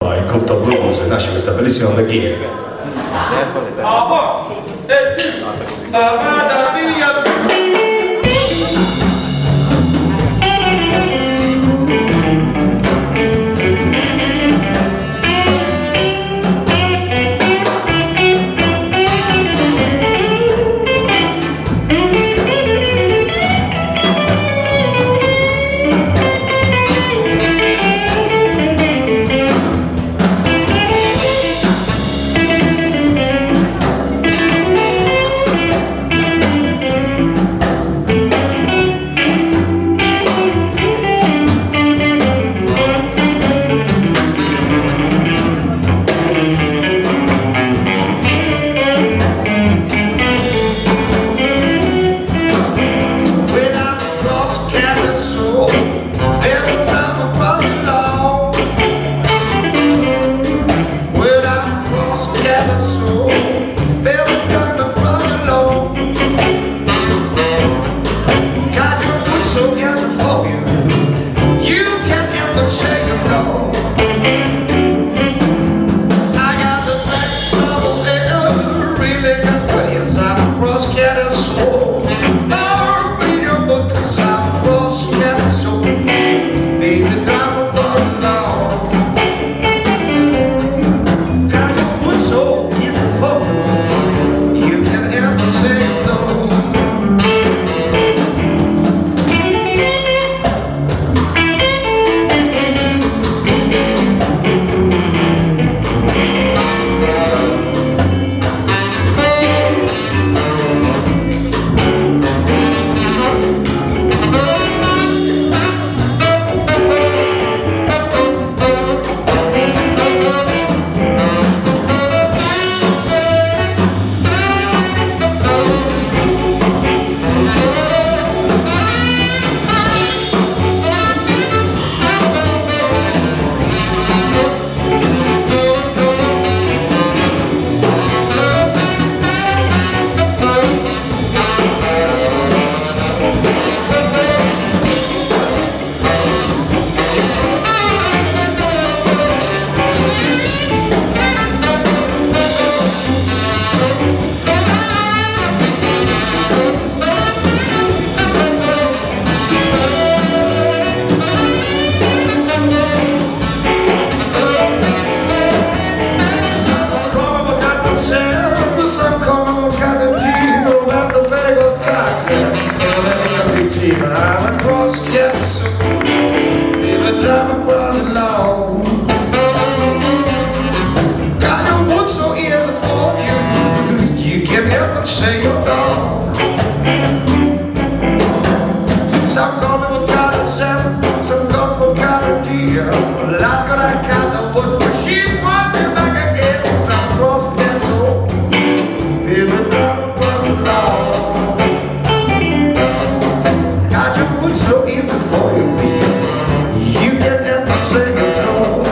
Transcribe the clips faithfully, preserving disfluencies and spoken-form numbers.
In Copto Blues nasce questa bellissima preghiera. Ah, one, e two, vada via. I'm a cross, yes, if I drive across it long. Got your wood so easy for you, you can't help but say you're gone. Some call me with cotton sap, some call me with cotton deer. Well, I got that kind of wood for sheep, want me back again. Some cross, yes, so if I drive across it long. So easy for you, you can never say no.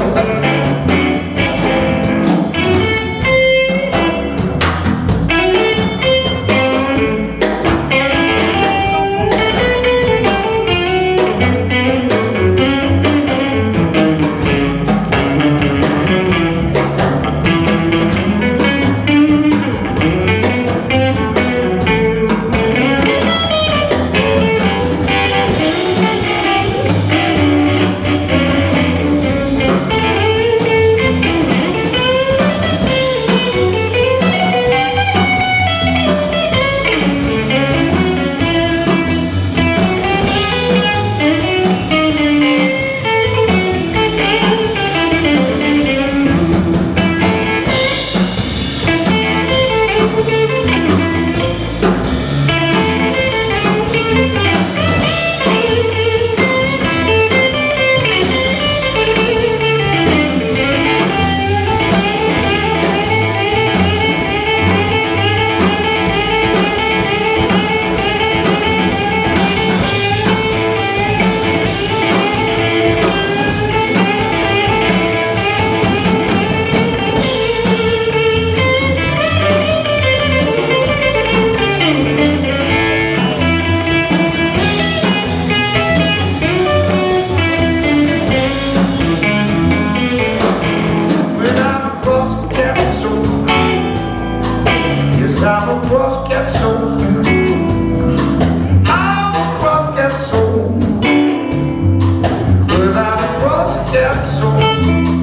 that's so